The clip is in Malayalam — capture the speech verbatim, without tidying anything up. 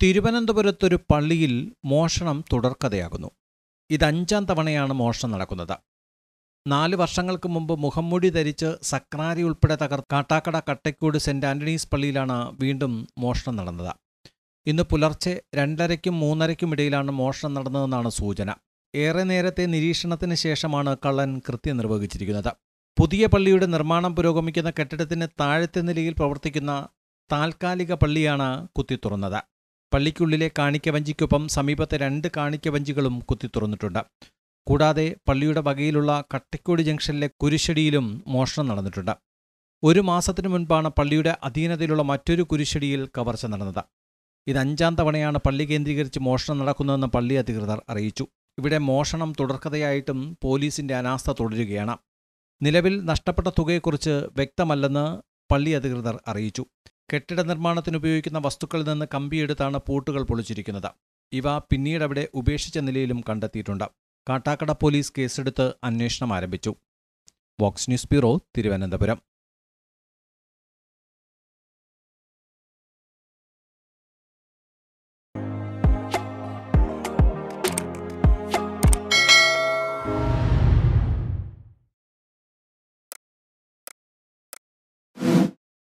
തിരുവനന്തപുരത്തൊരു പള്ളിയിൽ മോഷണം തുടർക്കഥയാകുന്നു. ഇതഞ്ചാം തവണയാണ് മോഷണം നടക്കുന്നത്. നാല് വർഷങ്ങൾക്ക് മുമ്പ് മുഖംമൂടി ധരിച്ച് സക്രാരി ഉൾപ്പെടെ തകർത്ത് കാട്ടാക്കട കട്ടയ്ക്കോട് സെന്റ് ആന്റണീസ് പള്ളിയിലാണ് വീണ്ടും മോഷണം നടന്നത്. ഇന്ന് പുലർച്ചെ രണ്ടരയ്ക്കും മൂന്നരയ്ക്കും ഇടയിലാണ് മോഷണം നടന്നതെന്നാണ് സൂചന. ഏറെ നേരത്തെ നിരീക്ഷണത്തിന് ശേഷമാണ് കള്ളൻ കൃത്യം നിർവഹിച്ചിരിക്കുന്നത്. പുതിയ പള്ളിയുടെ നിർമ്മാണം പുരോഗമിക്കുന്ന കെട്ടിടത്തിന് താഴത്തെ നിലയിൽ പ്രവർത്തിക്കുന്ന താൽക്കാലിക പള്ളിയാണ് കുത്തിത്തുറന്നത്. പള്ളിക്കുള്ളിലെ കാണിക്കവഞ്ചിക്കൊപ്പം സമീപത്തെ രണ്ട് കാണിക്കവഞ്ചികളും കുത്തിത്തുറന്നിട്ടുണ്ട്. കൂടാതെ പള്ളിയുടെ വകയിലുള്ള കട്ടയ്ക്കോട് ജംഗ്ഷനിലെ കുരിശടിയിലും മോഷണം നടന്നിട്ടുണ്ട്. ഒരു മാസത്തിനു മുൻപാണ് പള്ളിയുടെ അധീനതയിലുള്ള മറ്റൊരു കുരിശടിയിൽ കവർച്ച നടന്നത്. ഇത് അഞ്ചാം തവണയാണ് പള്ളി കേന്ദ്രീകരിച്ച് മോഷണം നടക്കുന്നതെന്ന് പള്ളി അധികൃതർ അറിയിച്ചു. ഇവിടെ മോഷണം തുടർക്കഥയായിട്ടും പോലീസിന്റെ അനാസ്ഥ തുടരുകയാണ്. നിലവിൽ നഷ്ടപ്പെട്ട തുകയെക്കുറിച്ച് വ്യക്തമല്ലെന്ന് പള്ളി അധികൃതർ അറിയിച്ചു. കെട്ടിട നിർമ്മാണത്തിനുപയോഗിക്കുന്ന വസ്തുക്കളിൽ നിന്ന് കമ്പിയെടുത്താണ് പൂട്ടുകൾ പൊളിച്ചിരിക്കുന്നത്. ഇവ പിന്നീടവിടെ ഉപേക്ഷിച്ച നിലയിലും കണ്ടെത്തിയിട്ടുണ്ട്. കാട്ടാക്കട പോലീസ് കേസെടുത്ത് അന്വേഷണം ആരംഭിച്ചു. Vox News bureau, Thiruvananthapuram.